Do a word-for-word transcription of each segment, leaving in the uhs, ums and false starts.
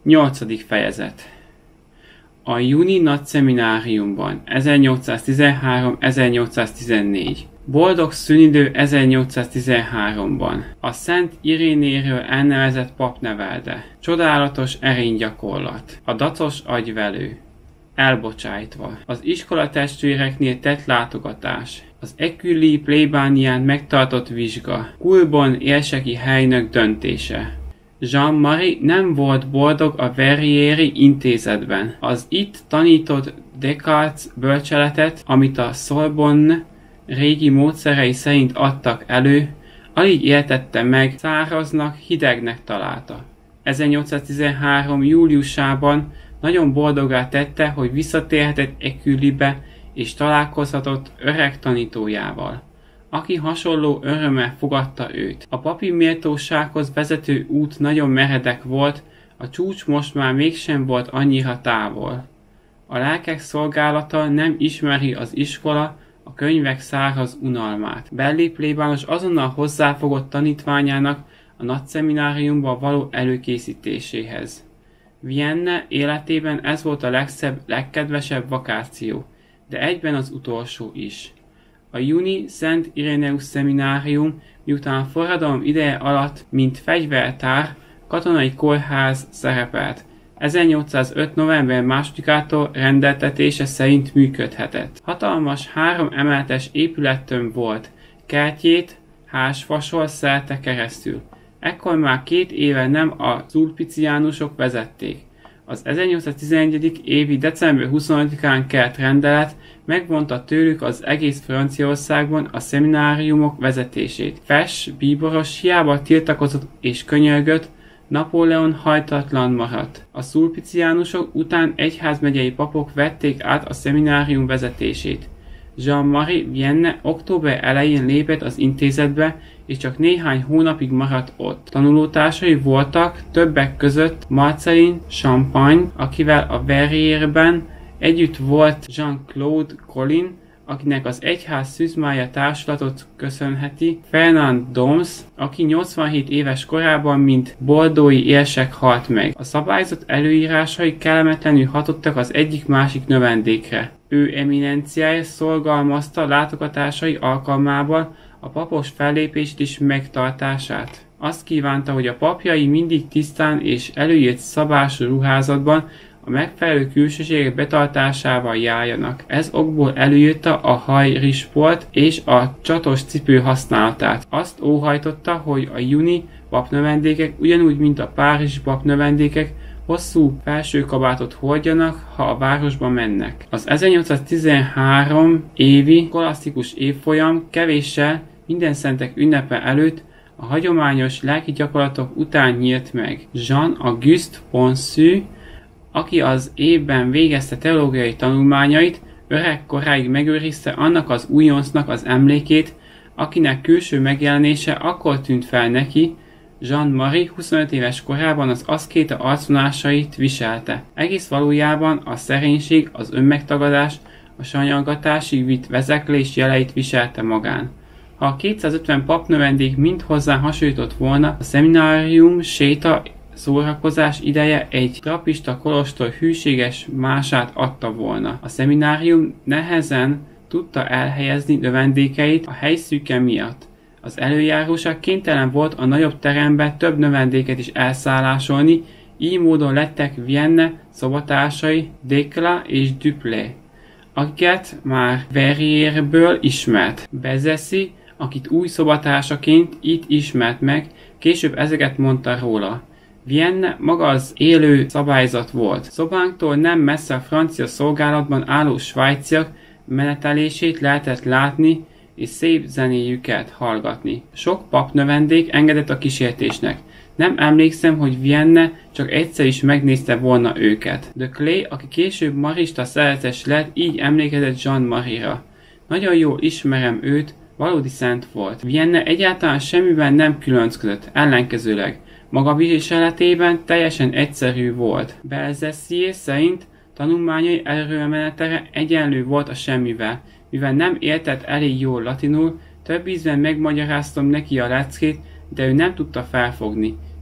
nyolcadik fejezet. A Juni Nagy Szemináriumban ezernyolcszáztizenhárom-ezernyolcszáztizennégy. Boldog szünidő ezernyolcszáztizenháromban. A Szent Irénéről elnevezett pap nevelte. Csodálatos erénygyakorlat. A dacos agyvelő. Elbocsájtva. Az iskolatestvéreknél tett látogatás. Az Eculi plébánián megtartott vizsga. Kulbon érseki helynök döntése. Jean-Marie nem volt boldog a Verrières intézetben. Az itt tanított Descartes bölcseletet, amit a Sorbonne régi módszerei szerint adtak elő, alig értette meg, száraznak, hidegnek találta. ezernyolcszáztizenhárom. júliusában nagyon boldoggá tette, hogy visszatérhetett Eculibe és találkozhatott öreg tanítójával, aki hasonló örömmel fogadta őt. A papi méltósághoz vezető út nagyon meredek volt, a csúcs most már mégsem volt annyira távol. A lelkek szolgálata nem ismeri az iskola, a könyvek száraz unalmát. Belli plébános azonnal hozzáfogott tanítványának a nagy szemináriumba való előkészítéséhez. Vienne életében ez volt a legszebb, legkedvesebb vakáció, de egyben az utolsó is. A Juni Szent Iréneus Szeminárium, miután a forradalom ideje alatt, mint fegyvertár, katonai kórház szerepelt, ezernyolcszázöt. november másodikától rendeltetése szerint működhetett. Hatalmas három emeletes épülettömb volt, kertjét házfasor szerte keresztül. Ekkor már két éve nem a szulpiciánusok vezették. Az ezernyolcszáztizenegy. évi december huszonötödikán kelt rendelet megvonta tőlük az egész Franciaországban a szemináriumok vezetését. Fes, bíboros hiába tiltakozott és könyörgött, Napóleon hajtatlan maradt. A szulpiciánusok után egyházmegyei papok vették át a szeminárium vezetését. Jean-Marie Vienne október elején lépett az intézetbe, és csak néhány hónapig maradt ott. Tanulótársai voltak többek között Marcelin Champagne, akivel a Verrières-ben együtt volt Jean-Claude Collin, akinek az egyház szűzmája társulatot köszönheti, Fernand Doms, aki nyolcvanhét éves korában, mint bordeauxi érsek halt meg. A szabályzat előírásai kellemetlenül hatottak az egyik-másik növendékre. Ő eminenciája szorgalmazta látogatásai alkalmával a papos fellépést is megtartását. Azt kívánta, hogy a papjai mindig tisztán és előírt szabású ruházatban a megfelelő külsőségek betartásával járjanak. Ez okból előírta a hajrisport és a csatos cipő használatát. Azt óhajtotta, hogy a Juni papnövendékek ugyanúgy, mint a párizsi papnövendékek hosszú felsőkabátot hordjanak, ha a városba mennek. Az ezernyolcszáztizenhárom évi kolasztikus évfolyam kevéssel minden szentek ünnepe előtt a hagyományos lelki gyakorlatok után nyílt meg. Jean-Auguste Ponceau, aki az évben végezte teológiai tanulmányait, öreg koráig megőrizte annak az újoncnak az emlékét, akinek külső megjelenése akkor tűnt fel neki, Jean-Marie huszonöt éves korában az aszkéta arcvonásait viselte. Egész valójában a szerénység, az önmegtagadás, a sanyargatásig vitt vezeklés jeleit viselte magán. Ha a kétszázötven papnövendék mind hozzá hasonlított volna, a szeminárium séta szórakozás ideje egy trappista kolostor hűséges mását adta volna. A szeminárium nehezen tudta elhelyezni növendékeit a helyszűke miatt. Az előjáróság kénytelen volt a nagyobb terembe több növendéket is elszállásolni, így módon lettek Vienne szobatársai Descla és Duplé, akiket már Verrières-ből ismert. Bezeszi, akit új szobatársaként itt ismert meg, később ezeket mondta róla. Vienne maga az élő szabályzat volt. Szobánktól nem messze a francia szolgálatban álló svájciak menetelését lehetett látni, és szép zenéjüket hallgatni. Sok papnövendék engedett a kísértésnek. Nem emlékszem, hogy Vienne csak egyszer is megnézte volna őket. De Clay, aki később marista szerzetes lett, így emlékezett Jean-Marie-ra. Nagyon jól ismerem őt, valódi szent volt. Vienne egyáltalán semmiben nem különcködött, ellenkezőleg. Maga viseletében teljesen egyszerű volt. Belzessier szerint tanulmányai előremenetere egyenlő volt a semmivel. Mivel nem értett elég jól latinul, több ízben megmagyaráztam neki a leckét, de ő nem tudta felfogni.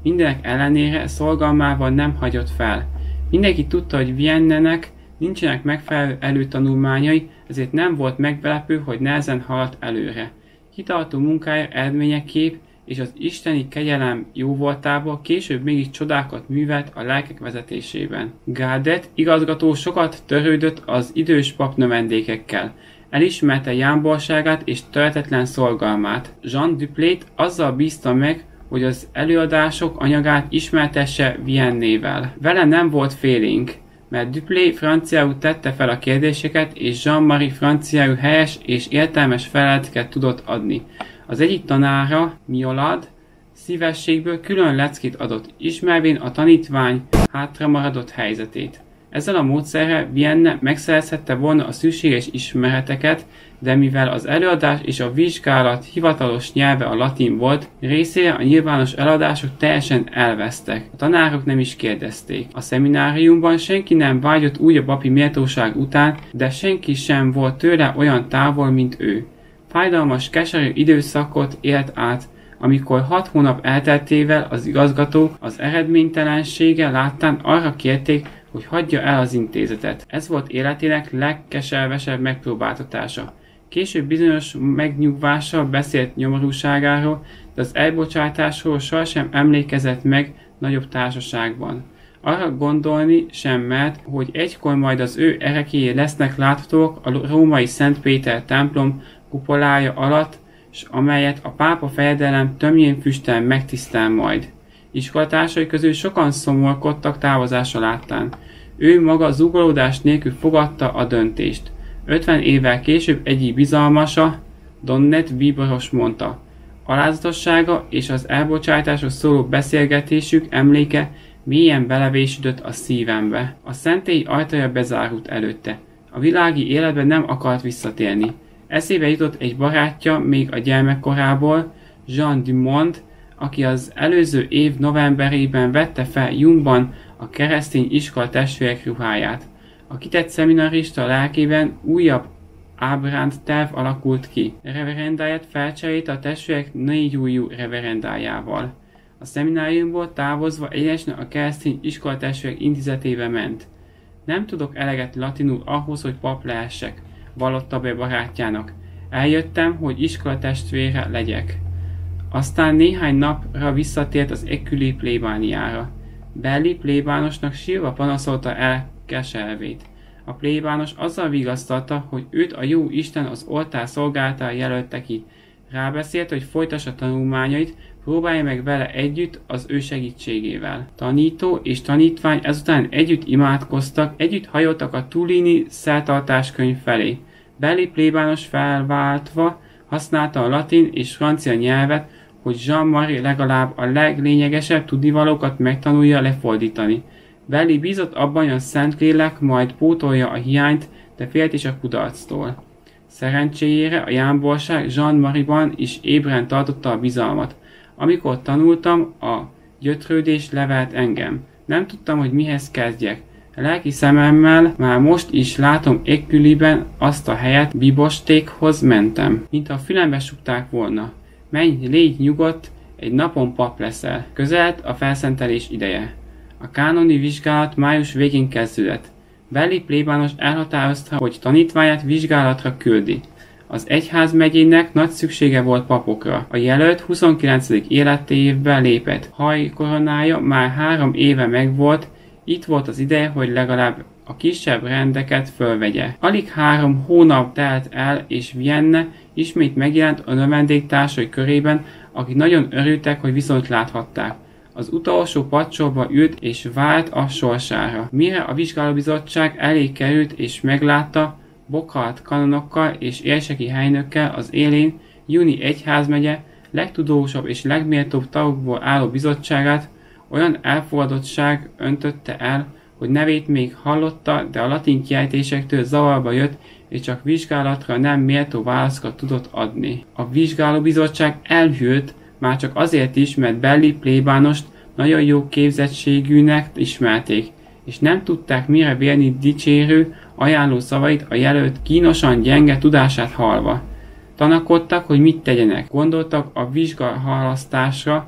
Mindenek ellenére szorgalmával nem hagyott fel. Mindenki tudta, hogy Vienne-nek nincsenek megfelelő előtanulmányai, ezért nem volt meglepő, hogy nehezen haladt előre. Kitartó munkája eredményeképp és az isteni kegyelem jóvoltából később mégis csodákat művelt a lelkek vezetésében. Gaudet igazgató sokat törődött az idős pap növendékekkel. Elismerte jámborságát és töretetlen szorgalmát. Jean Duplét azzal bízta meg, hogy az előadások anyagát ismertesse Viennével. Vele nem volt félénk, mert Duplé franciául tette fel a kérdéseket, és Jean-Marie franciául helyes és értelmes feleleteket tudott adni. Az egyik tanára, Miolad, szívességből külön leckét adott, ismervén a tanítvány hátramaradott helyzetét. Ezzel a módszerrel Vienne megszerezhette volna a szükséges ismereteket, de mivel az előadás és a vizsgálat hivatalos nyelve a latin volt, részére a nyilvános előadások teljesen elvesztek. A tanárok nem is kérdezték. A szemináriumban senki nem vágyott újabb papi méltóság után, de senki sem volt tőle olyan távol, mint ő. Fájdalmas, keserű időszakot élt át, amikor hat hónap elteltével az igazgató az eredménytelensége láttán arra kérték, hogy hagyja el az intézetet. Ez volt életének legkeservesebb megpróbáltatása. Később bizonyos megnyugvással beszélt nyomorúságáról, de az elbocsátásról sohasem emlékezett meg nagyobb társaságban. Arra gondolni sem mert, hogy egykor majd az ő erekéjé lesznek láthatók a római Szent Péter templom kupolája alatt, s amelyet a pápa fejedelem tömjén füsttel megtisztel majd. Iskolatársai közül sokan szomorkodtak távozása láttán. Ő maga zúgolódás nélkül fogadta a döntést. ötven évvel később egyik bizalmasa, Donnet bíboros mondta. Alázatossága és az elbocsátásról szóló beszélgetésük emléke mélyen belevésődött a szívembe. A szentély ajtaja bezárult előtte. A világi életbe nem akart visszatérni. Eszébe jutott egy barátja még a gyermekkorából, Jean Dumont, aki az előző év novemberében vette fel Jungban a keresztény iskola testvérek ruháját. A kitett szeminarista lelkében újabb ábránt terv alakult ki. Reverendáját felcserélte a testvérek négyújú reverendájával. A szemináriumból távozva egyenesen a keresztény iskola testvérek intézetébe ment. Nem tudok eleget latinul ahhoz, hogy pap lehessek, vallotta be barátjának. Eljöttem, hogy iskola testvére legyek. Aztán néhány napra visszatért az Écully plébániára. Belli plébánosnak sírva panaszolta el keservét. A plébános azzal vigasztalta, hogy őt a jó Isten az oltár szolgálatára jelölte ki. Rábeszélt, hogy folytassa tanulmányait, próbálja meg vele együtt az ő segítségével. Tanító és tanítvány ezután együtt imádkoztak, együtt hajoltak a Tullini szertartáskönyv felé. Belli plébános felváltva használta a latin és francia nyelvet, hogy Jean-Marie legalább a leglényegesebb tudnivalókat megtanulja lefordítani. Belli bízott abban, hogy a Szentlélek majd pótolja a hiányt, de félt is a kudarctól. Szerencséjére a jámborság Jean-Marie-ban is ébren tartotta a bizalmat. Amikor tanultam, a gyötrődés levelt engem. Nem tudtam, hogy mihez kezdjek. A lelki szememmel már most is látom Écullyben azt a helyet, bibostékhoz mentem. Mintha a fülembe súgták volna. Menj, légy nyugodt, egy napon pap leszel. Közelt a felszentelés ideje. A kánoni vizsgálat május végén kezdődött. Belli plébános elhatározta, hogy tanítványát vizsgálatra küldi. Az egyházmegyének nagy szüksége volt papokra. A jelölt huszonkilencedik életévben lépett. Hajkoronája már három éve megvolt, itt volt az ideje, hogy legalább a kisebb rendeket fölvegye. Alig három hónap telt el, és Vienne ismét megjelent a növendéktársai körében, akik nagyon örültek, hogy viszont láthatták. Az utolsó padsorba ült és várt a sorsára. Mire a vizsgálóbizottság elé került és meglátta, Bokart kanonokkal és érseki helynökkel az élén Juni egyházmegye legtudósabb és legméltóbb tagokból álló bizottságát, olyan elfogadottság öntötte el, hogy nevét még hallotta, de a latin kiejtésektől zavarba jött, és csak vizsgálatra nem méltó válaszokat tudott adni. A vizsgálóbizottság elhűlt, már csak azért is, mert Belli plébánost nagyon jó képzettségűnek ismerték, és nem tudták mire vélni dicsérő, ajánló szavait a jelölt kínosan gyenge tudását hallva. Tanakodtak, hogy mit tegyenek, gondoltak a vizsgahalasztásra,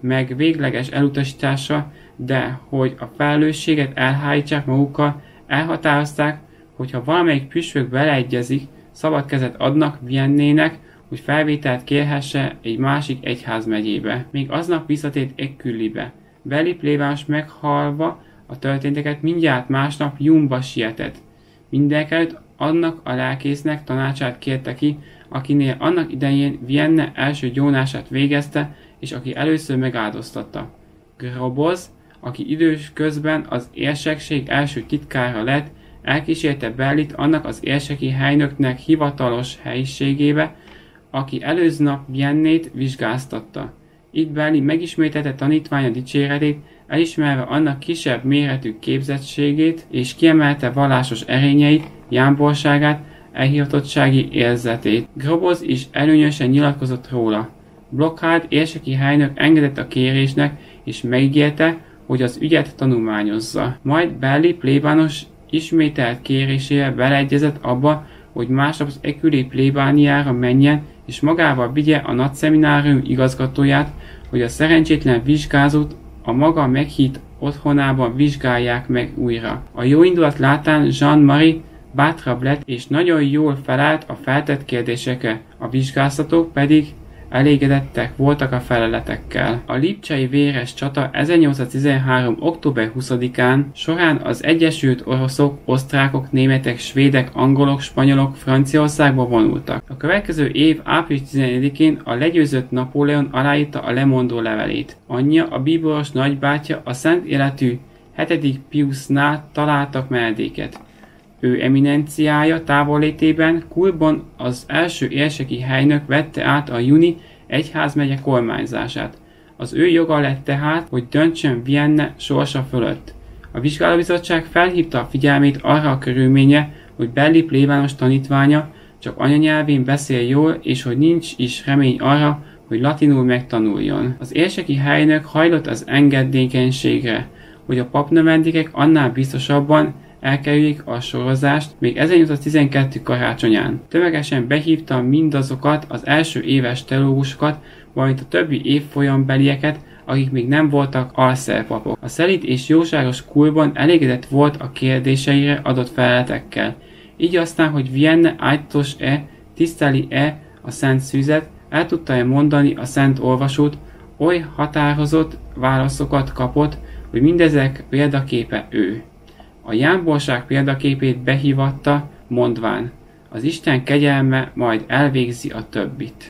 meg végleges elutasítása, de hogy a felelősséget elhárítsák magukkal, elhatározták, hogyha valamelyik püspök beleegyezik, szabad kezet adnak Viennének, hogy felvételt kérhesse egy másik egyházmegyébe. Még aznap visszatért Écurybe. Belli plébános meghalva a történteket mindjárt másnap Lyonba sietett. Mindenekelőtt annak a lelkésznek tanácsát kérte ki, akinél annak idején Vienne első gyónását végezte, és aki először megáldoztatta. Groboz, aki idős közben az érsekség első titkára lett, elkísérte Bellit annak az érseki helynöknek hivatalos helyiségébe, aki előző nap Viennét vizsgáztatta. Itt Belli megismételte tanítványa dicséretét, elismerve annak kisebb méretű képzettségét, és kiemelte vallásos erényeit, jámborságát, elhivatottsági érzetét. Groboz is előnyösen nyilatkozott róla. Blokhád érseki helynök engedett a kérésnek, és megígérte, hogy az ügyet tanulmányozza. Majd Belli plébános ismételt kérésére beleegyezett abba, hogy másnap az Écury plébániára menjen, és magával vigye a nagyszeminárium igazgatóját, hogy a szerencsétlen vizsgázót a maga meghitt otthonában vizsgálják meg újra. A jó indulat látán Jean-Marie bátrabb lett, és nagyon jól felállt a feltett kérdésekre, a vizsgáztatók pedig elégedettek voltak a feleletekkel. A lipcsei véres csata ezernyolcszáztizenhárom. október huszadikán során az Egyesült Oroszok, osztrákok, németek, svédek, angolok, spanyolok Franciaországba vonultak. A következő év április tizenegyedikén a legyőzött Napóleon aláírta a lemondó levelét. Anyja, a bíboros nagybátyja a szent életű hetedik Piusnál találtak menedéket. Ő eminenciája távollétében Kulbon az első érseki helynök vette át a Lyoni egyházmegye kormányzását. Az ő joga lett tehát, hogy döntsön Vienne sorsa fölött. A vizsgálóbizottság felhívta a figyelmét arra a körülményre, hogy Belli plébános tanítványa csak anyanyelvén beszél jól, és hogy nincs is remény arra, hogy latinul megtanuljon. Az érseki helynök hajlott az engedékenységre, hogy a papnövendékek annál biztosabban elkerüljék a sorozást még ezernyolcszáztizenkettő karácsonyán. Tömegesen behívta mindazokat az első éves teológusokat, valamint a többi évfolyambelieket, akik még nem voltak alszerpapok. A szelíd és jóságos Kulbon elégedett volt a kérdéseire adott feleletekkel. Így aztán, hogy Vienne ájtos-e, tiszteli-e a szent szűzet, el tudta-e mondani a szent olvasót, oly határozott válaszokat kapott, hogy mindezek példaképe ő. A jámborság példaképét behívatta, mondván, az Isten kegyelme majd elvégzi a többit.